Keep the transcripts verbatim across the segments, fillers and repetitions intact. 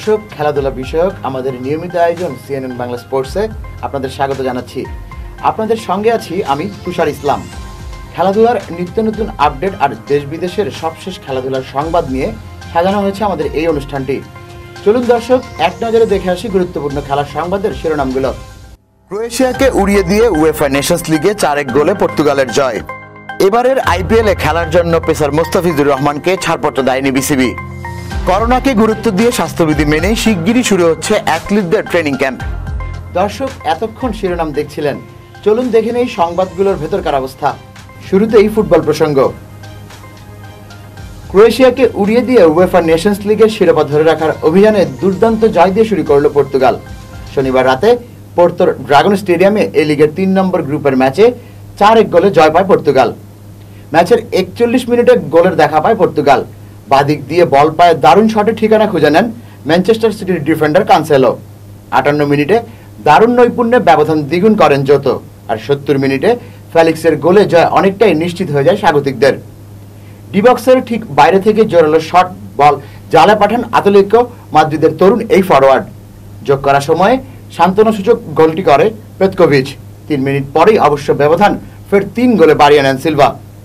দর্শক, খেলাধুলা বিষয়ক আমাদের নিয়মিত আয়োজন সিএনএন বাংলা স্পোর্টসে আপনাদের স্বাগত জানাচ্ছি। আপনাদের সঙ্গে আছি আমি তুষার ইসলাম। খেলাধুলার নিত্য নতুন আপডেট আর দেশ বিদেশের সবশেষ খেলাধুলার সংবাদ নিয়ে সাজানো হয়েছে আমাদের এই অনুষ্ঠানটি। চলুন দর্শক, এক নজরে দেখে আসি গুরুত্বপূর্ণ খেলার সংবাদের শিরোনামগুলো। ক্রোয়েশিয়াকে উড়িয়ে দিয়ে উয়েফা নেশনস লিগে চার এক গোলে পর্তুগালের জয়। এবারের আইপিএলে খেলার জন্য পেসার মোস্তাফিজুর রহমানকে ছাড়পত্র দেয়নি বিসিবি। করোনাকে গুরুত্ব দিয়ে স্বাস্থ্যবিধি মেনে শিগগিরই শুরু হচ্ছে অ্যাথলিটদের ট্রেনিং ক্যাম্প। দর্শক, এতক্ষণ শিরোনাম দেখছিলেন, চলুন দেখে নেই সংবাদগুলোর ভেতরকার অবস্থা। শুরুতেই ফুটবল প্রসঙ্গ। ক্রোয়েশিয়াকে উড়িয়ে দিয়ে উয়েফা নেশনস লিগের শিরোপা ধরে রাখার অভিযানে দুর্দান্ত জয় দিয়ে শুরু করল পর্তুগাল। শনিবার রাতে পোর্তোর ড্রাগন স্টেডিয়ামে এই লিগের তিন নম্বর গ্রুপের ম্যাচে চার এক গোলে জয় পায় পর্তুগাল। ম্যাচের একচল্লিশ মিনিটে গোলের দেখা পায় পর্তুগাল। বাদিক দিয়ে বল পায় দারুণ শটে ঠিকানা খুঁজে নেন ম্যানচেস্টার সিটির ডিফেন্ডার কানসেলো। আটান্ন মিনিটে দারুণ নৈপুণ্যে ব্যবধান দ্বিগুণ করেন জোতো। আর সত্তর মিনিটে ফেলিক্সের গোলে জয় অনেকটাই নিশ্চিত হয়ে যায় স্বাগতিকদের। ডিবক্সের ঠিক বাইরে থেকে জোরালো শট বল জালে পাঠান আতলেতিকো মাদ্রিদের তরুণ এই ফরওয়ার্ড। যোগ করার সময়ে সান্ত্বনাসূচক গোলটি করে পেতকোভিচ। তিন মিনিট পরেই অবশ্য ব্যবধান ফের তিন গোলে বাড়িয়ে নেন সিলভা।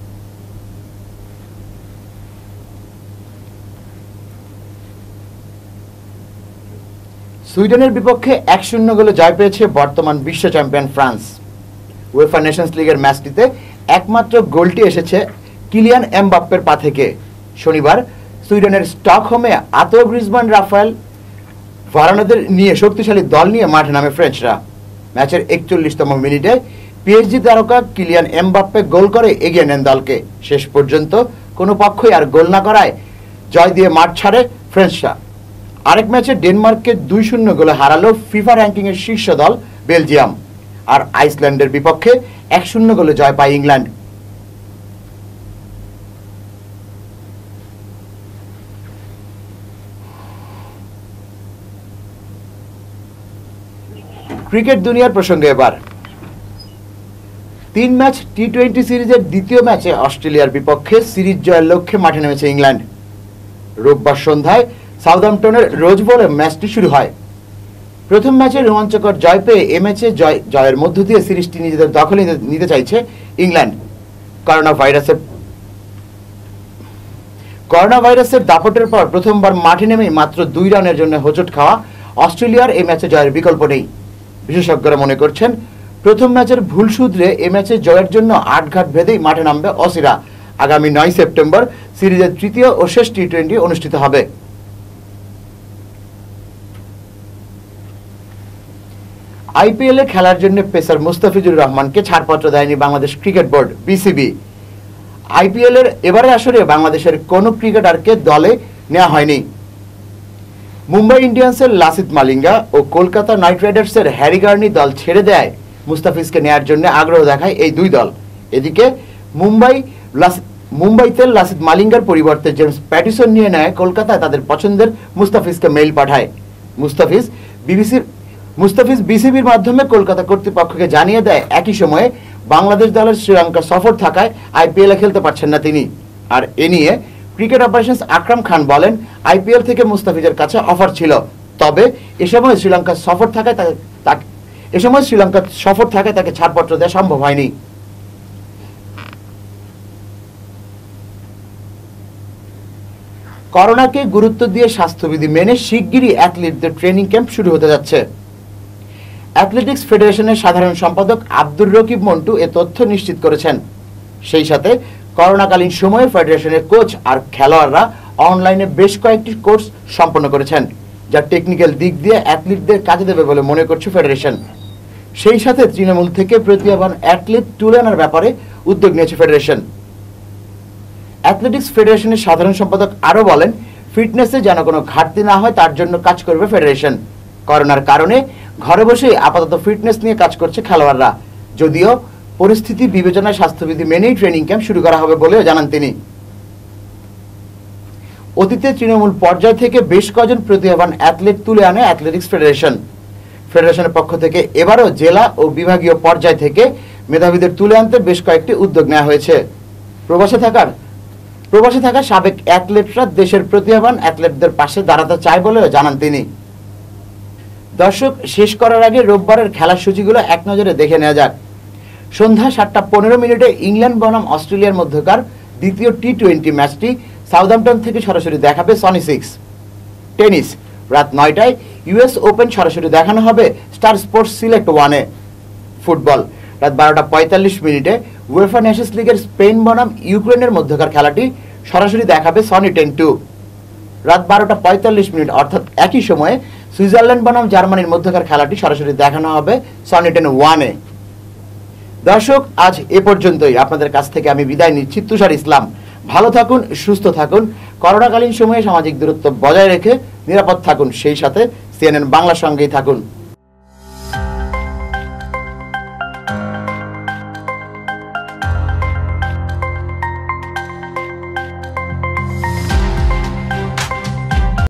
সুইডেনের বিপক্ষে এক শূন্য গোলে জয় পেয়েছে বর্তমান বিশ্ব চ্যাম্পিয়ন ফ্রান্স। উয়েফা নেশনস লিগের ম্যাচটিতে একমাত্র গোলটি এসেছে কিলিয়ান এমবাপ্পের পা থেকে। শনিবার সুইডেনের স্টকহোমে আতো গ্রিজমান, রাফায়েল ভারানাদের নিয়ে শক্তিশালী দল নিয়ে মাঠে নামে ফ্রেঞ্চরা। ম্যাচের একচল্লিশতম মিনিটে পিএসজি তারকা কিলিয়ান এমবাপ্পে গোল করে এগিয়ে নেন দলকে। শেষ পর্যন্ত কোনো পক্ষই আর গোল না করায় জয় দিয়ে মাঠ ছাড়ে ফ্রেঞ্চরা। আরেক ম্যাচে ডেনমার্ককে দুই শূন্য গোলে হারালো ফিফা র্যাঙ্কিংয়ের শীর্ষ দল বেলজিয়াম। আর আইসল্যান্ডের বিপক্ষে এক শূন্য গোলে জয় পায় ইংল্যান্ড। ক্রিকেট দুনিয়ার প্রসঙ্গে এবার তিন ম্যাচ টি টোয়েন্টি সিরিজের দ্বিতীয় ম্যাচে অস্ট্রেলিয়ার বিপক্ষে সিরিজ জয়ের লক্ষ্যে মাঠে নেমেছে ইংল্যান্ড। রোববার সন্ধ্যায় সাউদাম্পটনের রোজ বোলে ম্যাচটি শুরু হয়। প্রথম ম্যাচে রোমাঞ্চকর জয় পেয়ে এ ম্যাচে জয় জয়ের মধ্য দিয়ে সিরিজটি নিজেদের দখলে নিতে চাইছে ইংল্যান্ড। করোনা ভাইরাসের করোনা ভাইরাসের দাপটের পর প্রথমবার মাঠে নেমেই মাত্র দুই রানের জন্য হোঁচট খাওয়া অস্ট্রেলিয়ার এই ম্যাচে জয়ের বিকল্প নেই। বিশেষজ্ঞরা মনে করছেন, প্রথম ম্যাচের ভুল শুধরে এ ম্যাচে জয়ের জন্য আটঘাট ভেদেই মাঠে নামবে অসিরা। আগামী নয় সেপ্টেম্বর সিরিজের তৃতীয় ও শেষ টি টোয়েন্টি অনুষ্ঠিত হবে। আইপিএলে খেলার জন্য পেসার মুস্তাফিজুর রহমানকে ছাড়পত্র দেয়নি বাংলাদেশ ক্রিকেট বোর্ড বিসিবি। আইপিএলের এবারে আসরে বাংলাদেশের কোনো ক্রিকেটারকে দলে নেওয়া হয়নি। মুম্বাই ইন্ডিয়ান্সের লাসিথ মালিঙ্গা ও কলকাতা নাইট রাইডার্সের হ্যারি গার্নি দল ছেড়ে দেয় মুস্তাফিজকে নেয়ার জন্য আগ্রহ দেখায় এই দুই দল। এদিকে মুম্বাই মুম্বাইতে লাসিথ মালিঙ্গার পরিবর্তে জেমস প্যাটিসন নিয়ে নেয় কলকাতায় তাদের পছন্দের মুস্তাফিজকে মেইল পাঠায়। মুস্তাফিজ বিবিসির মুস্তাফিজ বিসিবির মাধ্যমে কলকাতা কর্তৃপক্ষকে জানিয়ে দেয় একই সময়ে বাংলাদেশ দলের শ্রীলঙ্কা সফর থাকায় আইপিএলে খেলতে পারছেন না তিনি। আর এ নিয়ে ক্রিকেট অপারেশনস আকরাম খান বলেন, আইপিএল থেকে মুস্তাফিজের কাছে অফার ছিল, তবে এ সময় শ্রীলঙ্কা সফর থাকায় তাকে এ সময় শ্রীলঙ্কা সফর থাকায় তাকে ছাড়পত্র দেওয়া সম্ভব হয়নি। করোনাকে গুরুত্ব দিয়ে স্বাস্থ্যবিধি মেনে শিগগিরই অ্যাথলিটদের ট্রেনিং ক্যাম্প শুরু হতে যাচ্ছে। অ্যাথলেটিক্স ফেডারেশনের সাধারণ সম্পাদক আব্দুর রকিব মন্টু এ তথ্য নিশ্চিত করেছেন। সেই সাথে করোনাকালীন সময়ে ফেডারেশনের কোচ আর খেলোয়াড়রা অনলাইনে বেশ কয়েকটি কোর্স সম্পন্ন করেছেন, যা টেকনিক্যাল দিক দিয়ে অ্যাথলিটদের কাজে দেবে বলে মনে করছে ফেডারেশন। সেই সাথে তৃণমূল থেকে প্রতিভাবান অ্যাথলিট তুলে আনার ব্যাপারে উদ্যোগ নিয়েছে ফেডারেশন। অ্যাথলেটিক্স ফেডারেশনের সাধারণ সম্পাদক আরও বলেন, ফিটনেসে যেন কোনো ঘাটতি না হয় তার জন্য কাজ করবে ফেডারেশন। করোনার কারণে ঘরে বসে আপাতত ফিটনেস নিয়ে কাজ করছে খেলোয়াড়রা, যদিও পরিস্থিতি বিবেচনায় স্বাস্থ্যবিধি মেনেই ট্রেনিং ক্যাম্প শুরু করা হবে বলেও জানান তিনি। অতীতে তৃণমূল পর্যায় থেকে বেশ কজন প্রতিভাবান অ্যাথলেট তুলে আনে অ্যাথলেটিক্স ফেডারেশন। ফেডারেশনের পক্ষ থেকে এবারও জেলা ও বিভাগীয় পর্যায় থেকে মেধাবীদের তুলে আনতে বেশ কয়েকটি উদ্যোগ নেওয়া হয়েছে। প্রবাসে থাকার প্রবাসে থাকা সাবেক অ্যাথলেটরা দেশের প্রতিভাবান অ্যাথলেটদের পাশে দাঁড়াতে চায় বলেও জানান তিনি। দর্শক, শেষ করার আগে রোববারের খেলার সূচিগুলো এক নজরে দেখে নেওয়া যাক। সন্ধ্যা সাতটা পনেরো মিনিটে ইংল্যান্ড বনাম অস্ট্রেলিয়ার মধ্যকার দ্বিতীয় টি টোয়েন্টি ম্যাচটি সাউদাম্পটন থেকে সরাসরি দেখাবে সনি সিক্স। টেনিস রাত নয়টায় ইউএস ওপেন সরাসরি দেখানো হবে স্টার স্পোর্টস সিলেক্ট ওয়ানে। ফুটবল রাত বারোটা পঁয়তাল্লিশ মিনিটে উয়েফা নেশনস লিগের স্পেন বনাম ইউক্রেনের মধ্যকার খেলাটি সরাসরি দেখাবে সনি টেন টু। রাত বারোটা পঁয়তাল্লিশ মিনিট অর্থাৎ একই সময়ে সুইজারল্যান্ড বনাম জার্মানির মধ্যকার খেলাটি সরাসরি দেখানো হবে সনি টেন ওয়ানে। দর্শক, আজ এ পর্যন্তই। আপনাদের কাছ থেকে আমি বিদায় নিচ্ছি। তুষার ইসলাম। ভালো থাকুন, সুস্থ থাকুন, করোনাকালীন সময়ে সামাজিক দূরত্ব বজায় রেখে নিরাপদ থাকুন, সেই সাথে সিএনএন বাংলার সঙ্গেই থাকুন।